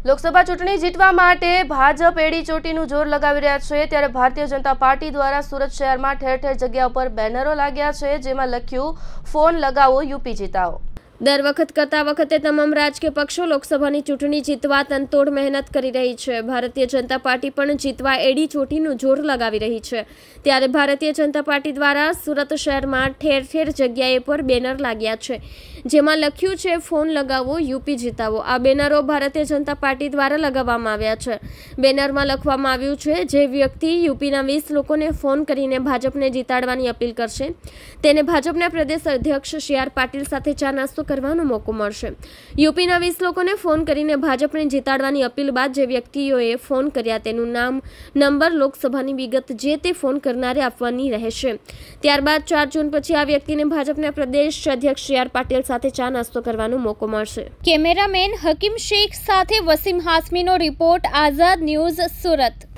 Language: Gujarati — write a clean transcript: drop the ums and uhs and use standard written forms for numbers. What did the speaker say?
લોકસભા ચૂંટણી જીતવા માટે ભાજપ એડી ચોટીનું જોર લગાવી રહ્યા છે ત્યારે ભારતીય જનતા પાર્ટી દ્વારા સુરત શહેરમાં ઠેર ઠેર જગ્યા પર બેનરો લાગ્યા છે જેમાં લખ્યું ફોન લગાવો યુપી જીતાવો। દર વખત કરતા વખતે તમામ રાજકીય પક્ષો લોકસભાની ચૂંટણી જીતવા તનતોડ મહેનત કરી રહી છે। ભારતીય જનતા પાર્ટી પણ જીતવા એડી ચોટીનું જોર લગાવી રહી છે ત્યારે ભારતીય જનતા પાર્ટી દ્વારા સુરત શહેરમાં ઠેર ઠેર જગ્યાએ પર બેનર લાગ્યા છે જેમાં લખ્યું છે ફોન લગાવો યુપી જીતાવો। આ બેનરો ભારતીય જનતા પાર્ટી દ્વારા લગાવવામાં આવ્યા છે। બેનરમાં લખવામાં આવ્યું છે જે વ્યક્તિ યુપીના 20 લોકોને ફોન કરીને ભાજપને જીતાડવાની અપીલ કરશે તેને ભાજપના પ્રદેશ અધ્યક્ષ સી.આર. પાટીલ સાથે ચા નાસ્તો કરવાનો મોકો મળશે। યુપીના 20 લોકોને ફોન કરીને ભાજપને જીતાડવાની અપીલ બાદ જે વ્યક્તિઓએ ફોન કર્યા તેનું નામ, નંબર, લોકસભાની વિગત જે તે ફોન કરનારે આપવાની રહેશે। ત્યારબાદ 4 જૂન પછી આ વ્યક્તિને ભાજપના પ્રદેશ અધ્યક્ષ સી.આર. પાટીલ સાથે ચા નાસ્તો કરવાનો મોકો મળશે। કેમેરામેન હકીમ શેખ સાથે વસીમ હાસમીનો રિપોર્ટ, આઝાદ ન્યૂઝ, સુરત।